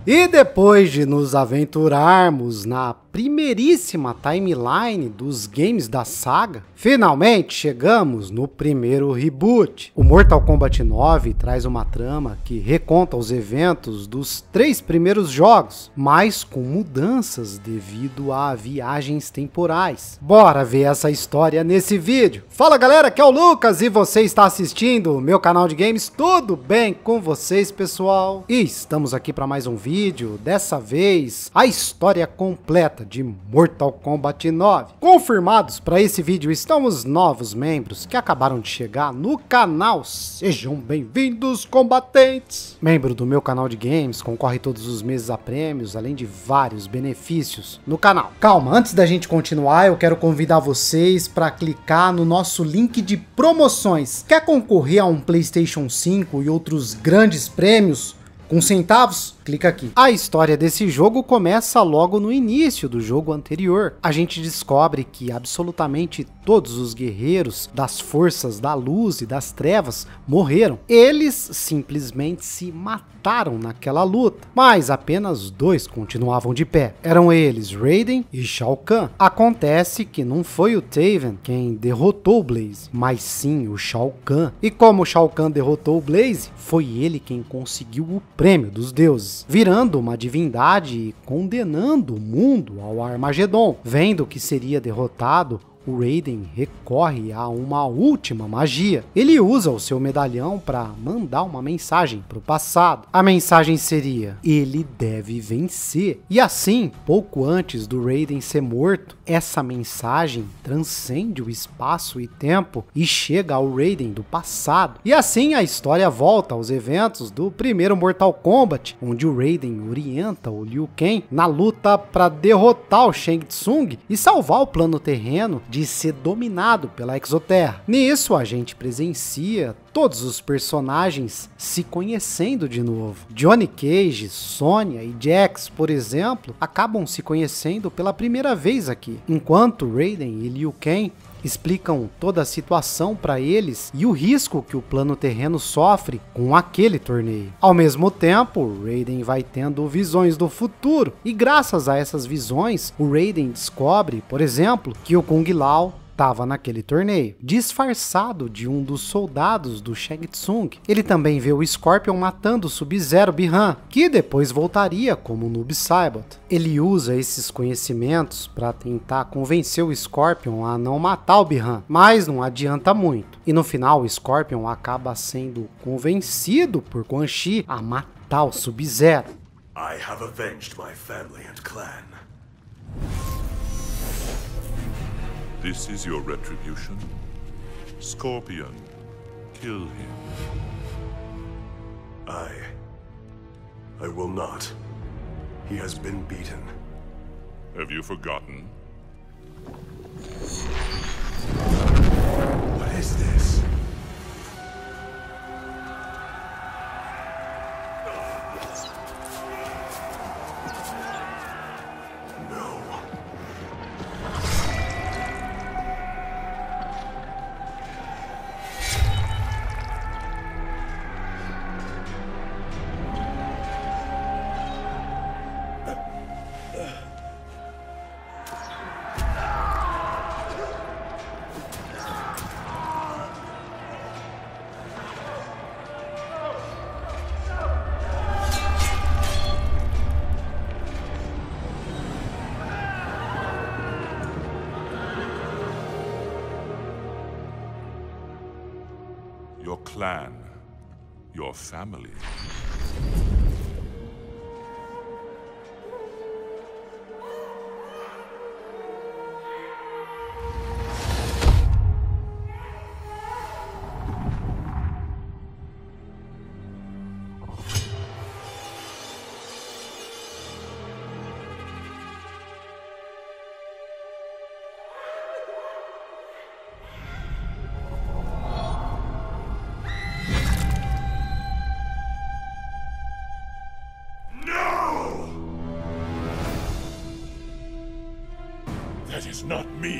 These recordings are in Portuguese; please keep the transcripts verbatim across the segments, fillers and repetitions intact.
E depois de nos aventurarmos na primeiríssima timeline dos games da saga, finalmente chegamos no primeiro reboot. O Mortal Kombat nove traz uma trama que reconta os eventos dos três primeiros jogos, mas com mudanças devido a viagens temporais. Bora ver essa história nesse vídeo. Fala galera, aqui é o Lucas e você está assistindo o meu canal de games. Tudo bem com vocês, pessoal? E estamos aqui para mais um vídeo, dessa vez a história completa de Mortal Kombat nove. Confirmados para esse vídeo estão os novos membros que acabaram de chegar no canal. Sejam bem-vindos, combatentes! Membro do meu canal de games, concorre todos os meses a prêmios, além de vários benefícios no canal. Calma, antes da gente continuar, eu quero convidar vocês para clicar no nosso link de promoções. Quer concorrer a um PlayStation cinco e outros grandes prêmios com centavos? Clica aqui. A história desse jogo começa logo no início do jogo anterior. A gente descobre que absolutamente todos os guerreiros das forças da luz e das trevas morreram. Eles simplesmente se mataram naquela luta, mas apenas dois continuavam de pé. Eram eles Raiden e Shao Kahn. Acontece que não foi o Taven quem derrotou o Blaze, mas sim o Shao Kahn. E como o Shao Kahn derrotou o Blaze, foi ele quem conseguiu o prêmio dos deuses, virando uma divindade e condenando o mundo ao Armagedon. Vendo que seria derrotado, o Raiden recorre a uma última magia. Ele usa o seu medalhão para mandar uma mensagem para o passado. A mensagem seria: ele deve vencer. E assim, pouco antes do Raiden ser morto, essa mensagem transcende o espaço e tempo e chega ao Raiden do passado. E assim a história volta aos eventos do primeiro Mortal Kombat, onde o Raiden orienta o Liu Kang na luta para derrotar o Shang Tsung e salvar o plano terreno de de ser dominado pela Exoterra. Nisso a gente presencia todos os personagens se conhecendo de novo. Johnny Cage, Sonya e Jax, por exemplo, acabam se conhecendo pela primeira vez aqui, enquanto Raiden e Liu Kang explicam toda a situação para eles e o risco que o plano terreno sofre com aquele torneio. Ao mesmo tempo, Raiden vai tendo visões do futuro e graças a essas visões, o Raiden descobre, por exemplo, que o Kung Lao estava naquele torneio, disfarçado de um dos soldados do Shang Tsung. Ele também vê o Scorpion matando o Sub-Zero Bi-Han, que depois voltaria como Noob Saibot. Ele usa esses conhecimentos para tentar convencer o Scorpion a não matar o Bi-Han, mas não adianta muito. E no final, o Scorpion acaba sendo convencido por Quan Chi a matar o Sub-Zero. I have avenged my family and clan. This is your retribution? Scorpion, kill him. I... I will not. He has been beaten. Have you forgotten? What is this? Your clan, your family. That is not me.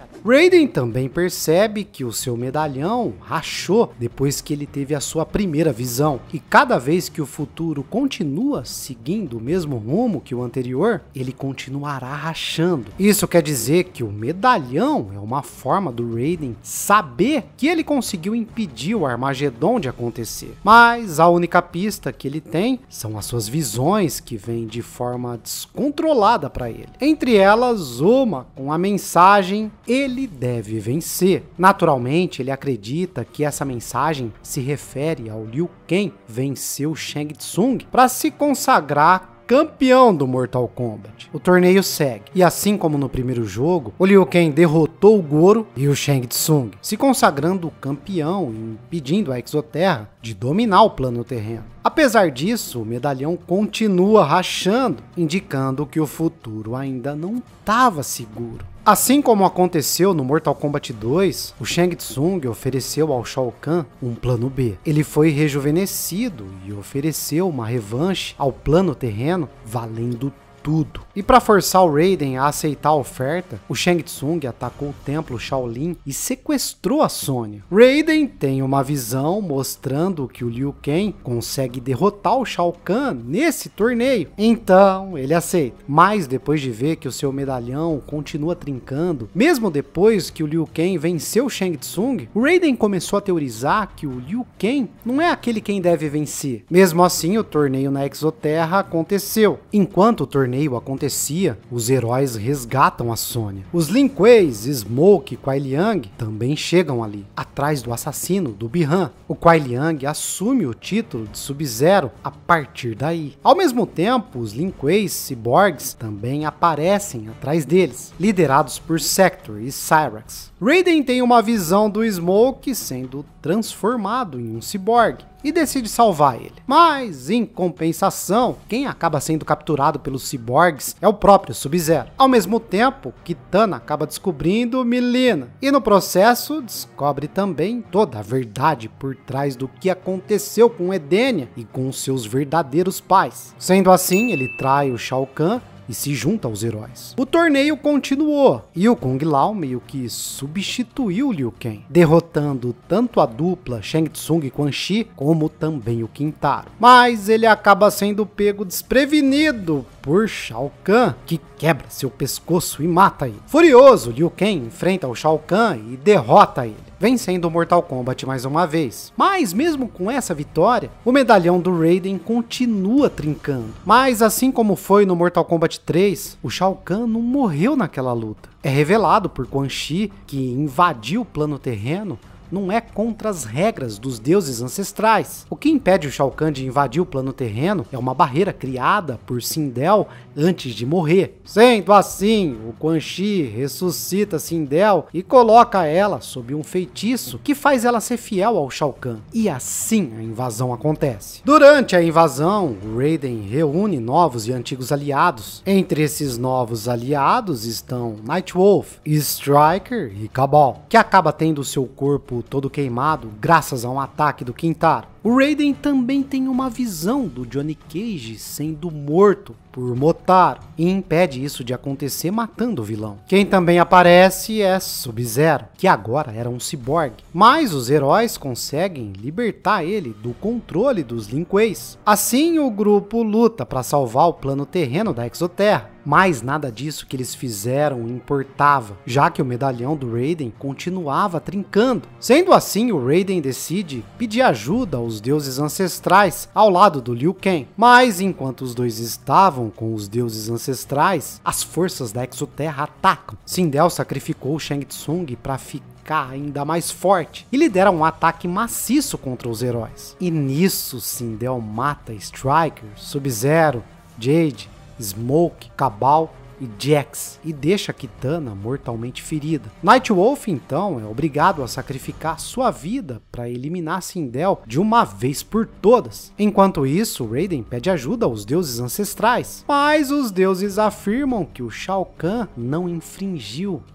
Raiden também percebe que o seu medalhão rachou depois que ele teve a sua primeira visão, e cada vez que o futuro continua seguindo o mesmo rumo que o anterior, ele continuará rachando. Isso quer dizer que o medalhão é uma forma do Raiden saber que ele conseguiu impedir o Armagedon de acontecer, mas a única pista que ele tem são as suas visões que vêm de forma descontrolada para ele, entre elas uma com a mensagem "ele Ele deve vencer". Naturalmente, ele acredita que essa mensagem se refere ao Liu Kang vencer Shang Tsung para se consagrar campeão do Mortal Kombat. O torneio segue, e assim como no primeiro jogo, o Liu Kang derrotou o Goro e o Shang Tsung, se consagrando campeão e impedindo a Exoterra de dominar o plano terreno. Apesar disso, o medalhão continua rachando, indicando que o futuro ainda não estava seguro. Assim como aconteceu no Mortal Kombat dois, o Shang Tsung ofereceu ao Shao Kahn um plano B. Ele foi rejuvenescido e ofereceu uma revanche ao plano terreno, valendo tudo. E para forçar o Raiden a aceitar a oferta, o Shang Tsung atacou o templo Shaolin e sequestrou a Sonya. Raiden tem uma visão mostrando que o Liu Kang consegue derrotar o Shao Kahn nesse torneio, então ele aceita. Mas depois de ver que o seu medalhão continua trincando, mesmo depois que o Liu Kang venceu o Shang Tsung, o Raiden começou a teorizar que o Liu Kang não é aquele quem deve vencer. Mesmo assim, o torneio na Exoterra aconteceu. Enquanto o torneio acontecia, os heróis resgatam a Sonya. Os Lin Kuei, Smoke e Kuai Liang também chegam ali, atrás do assassino do Bi-Han. O Kuai Liang assume o título de Sub-Zero a partir daí. Ao mesmo tempo, os Lin Kuei Cyborgs também aparecem atrás deles, liderados por Sector e Cyrax. Raiden tem uma visão do Smoke sendo transformado em um cyborg e decide salvar ele. Mas, em compensação, quem acaba sendo capturado pelos cyborgs é o próprio Sub-Zero. Ao mesmo tempo, Kitana acaba descobrindo Mileena e no processo descobre também toda a verdade por trás do que aconteceu com Edenia e com seus verdadeiros pais. Sendo assim, ele trai o Shao Kahn e se junta aos heróis. O torneio continuou e o Kung Lao meio que substituiu Liu Kang, derrotando tanto a dupla Shang Tsung e Quan Chi como também o Kintaro. Mas ele acaba sendo pego desprevenido por Shao Kahn, que quebra seu pescoço e mata ele. Furioso, Liu Kang enfrenta o Shao Kahn e derrota ele, vencendo o Mortal Kombat mais uma vez. Mas mesmo com essa vitória, o medalhão do Raiden continua trincando. Mas assim como foi no Mortal Kombat três, o Shao Kahn não morreu naquela luta. É revelado por Quan Chi que invadiu o plano terreno não é contra as regras dos deuses ancestrais. O que impede o Shao Kahn de invadir o plano terreno é uma barreira criada por Sindel antes de morrer. Sendo assim, o Quan Chi ressuscita Sindel e coloca ela sob um feitiço que faz ela ser fiel ao Shao Kahn. E assim a invasão acontece. Durante a invasão, o Raiden reúne novos e antigos aliados. Entre esses novos aliados estão Nightwolf, Striker e Cabal, que acaba tendo seu corpo todo queimado graças a um ataque do Kintaro. O Raiden também tem uma visão do Johnny Cage sendo morto por Motaro e impede isso de acontecer matando o vilão. Quem também aparece é Sub-Zero, que agora era um cyborg, mas os heróis conseguem libertar ele do controle dos Lin Kuei. Assim, o grupo luta para salvar o plano terreno da Exoterra, mas nada disso que eles fizeram importava, já que o medalhão do Raiden continuava trincando. Sendo assim, o Raiden decide pedir ajuda aos deuses ancestrais ao lado do Liu Kang. Mas enquanto os dois estavam com os deuses ancestrais, as forças da Exoterra atacam. Sindel sacrificou Shang Tsung para ficar ainda mais forte e lidera um ataque maciço contra os heróis. E nisso, Sindel mata Striker, Sub-Zero, Jade, Smoke, Cabal e Jax, e deixa Kitana mortalmente ferida. Nightwolf então é obrigado a sacrificar sua vida para eliminar Sindel de uma vez por todas. Enquanto isso, Raiden pede ajuda aos deuses ancestrais, mas os deuses afirmam que o Shao Kahn não infringiu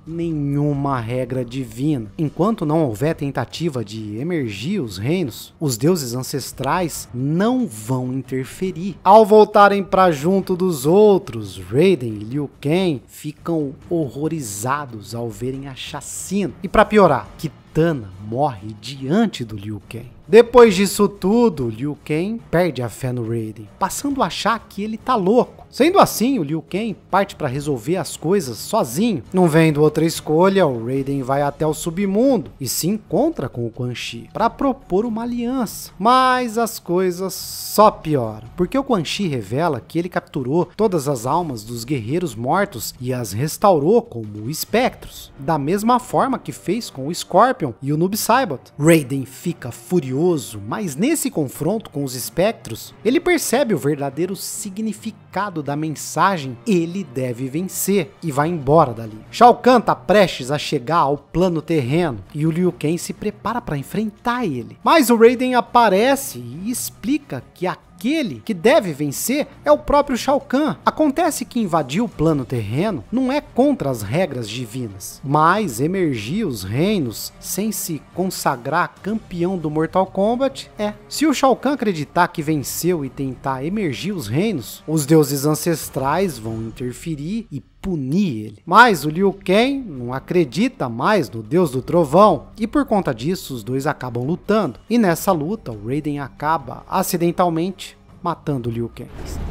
nenhuma regra divina. Enquanto não houver tentativa de emergir os reinos, os deuses ancestrais não vão interferir. Ao voltarem para junto dos outros, Raiden e Liu Kang ficam horrorizados ao verem a chacina. E para piorar, Kitana morre diante do Liu Kang. Depois disso tudo, Liu Kang perde a fé no Raiden, passando a achar que ele tá louco. Sendo assim, o Liu Kang parte para resolver as coisas sozinho. Não vendo outra escolha, o Raiden vai até o submundo e se encontra com o Quan Chi para propor uma aliança. Mas as coisas só pioram, porque o Quan Chi revela que ele capturou todas as almas dos guerreiros mortos e as restaurou como espectros, da mesma forma que fez com o Scorpion e o Noob Saibot. Raiden fica furioso, mas nesse confronto com os espectros, ele percebe o verdadeiro significado da mensagem "ele deve vencer" e vai embora dali. Shao Kahn tá prestes a chegar ao plano terreno e o Liu Kang se prepara para enfrentar ele. Mas o Raiden aparece e explica que a Aquele que deve vencer é o próprio Shao Kahn. Acontece que invadir o plano terreno não é contra as regras divinas, mas emergir os reinos sem se consagrar campeão do Mortal Kombat é. Se o Shao Kahn acreditar que venceu e tentar emergir os reinos, os deuses ancestrais vão interferir e punir ele. Mas o Liu Kang não acredita mais no Deus do Trovão e por conta disso os dois acabam lutando. E nessa luta o Raiden acaba acidentalmente matando o Liu Kang.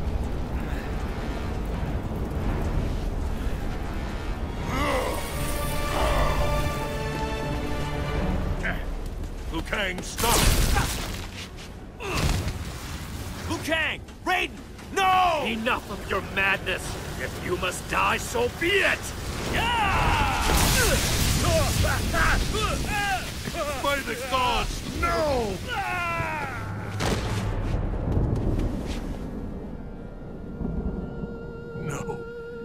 Liu Kang, stop! Liu Kang! Raiden! No! Enough of your madness! If you must die, so be it! By the gods, no! No.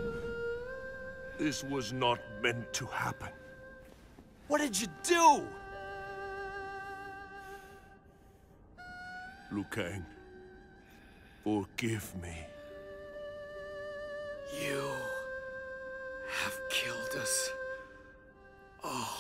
This was not meant to happen. What did you do? Liu Kang, forgive me. You have killed us all.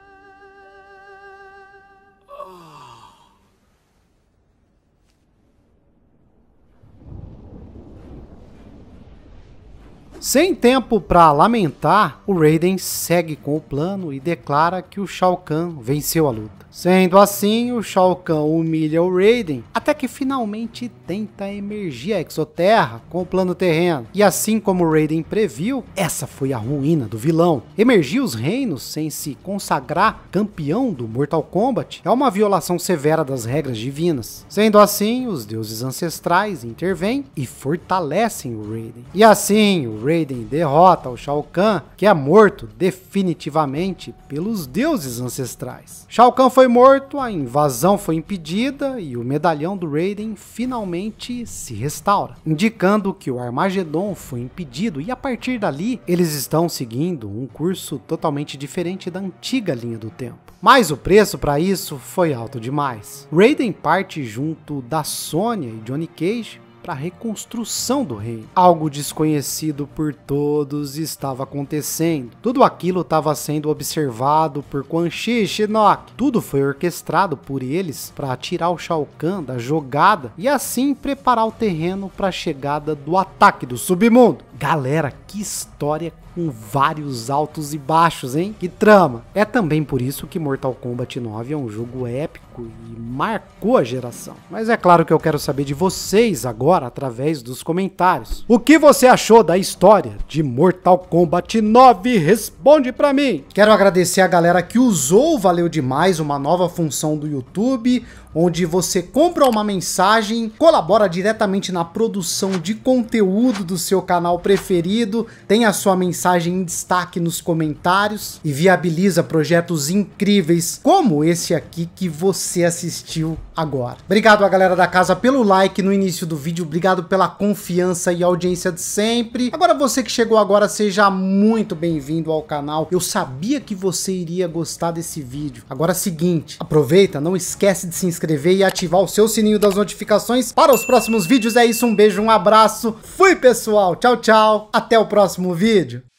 Sem tempo para lamentar, o Raiden segue com o plano e declara que o Shao Kahn venceu a luta. Sendo assim, o Shao Kahn humilha o Raiden até que finalmente tenta emergir a Exoterra com o plano terreno. E assim como o Raiden previu, essa foi a ruína do vilão. Emergir os reinos sem se consagrar campeão do Mortal Kombat é uma violação severa das regras divinas. Sendo assim, os deuses ancestrais intervêm e fortalecem o Raiden. E assim, o Raiden derrota o Shao Kahn, que é morto definitivamente pelos deuses ancestrais. Shao Kahn foi morto, a invasão foi impedida e o medalhão do Raiden finalmente se restaura, indicando que o Armagedon foi impedido e a partir dali eles estão seguindo um curso totalmente diferente da antiga linha do tempo. Mas o preço para isso foi alto demais. Raiden parte junto da Sonya e Johnny Cage para a reconstrução do reino. Algo desconhecido por todos estava acontecendo. Tudo aquilo estava sendo observado por Quan Chi e Shinnok. Tudo foi orquestrado por eles para tirar o Shao Kahn da jogada e assim preparar o terreno para a chegada do ataque do submundo. Galera, que história com vários altos e baixos, hein? Que trama! É também por isso que Mortal Kombat nove é um jogo épico e marcou a geração. Mas é claro que eu quero saber de vocês agora através dos comentários. O que você achou da história de Mortal Kombat nove? Responde pra mim! Quero agradecer a galera que usou Valeu Demais, uma nova função do YouTube, onde você compra uma mensagem, colabora diretamente na produção de conteúdo do seu canal preferido, tem a sua mensagem em destaque nos comentários e viabiliza projetos incríveis como esse aqui que você assistiu agora. Obrigado a galera da casa pelo like no início do vídeo, obrigado pela confiança e audiência de sempre. Agora você que chegou agora, seja muito bem-vindo ao canal. Eu sabia que você iria gostar desse vídeo. Agora é o seguinte, aproveita, não esquece de se inscrever e ativar o seu sininho das notificações para os próximos vídeos. É isso, um beijo, um abraço, fui pessoal, tchau, tchau, até o próximo vídeo.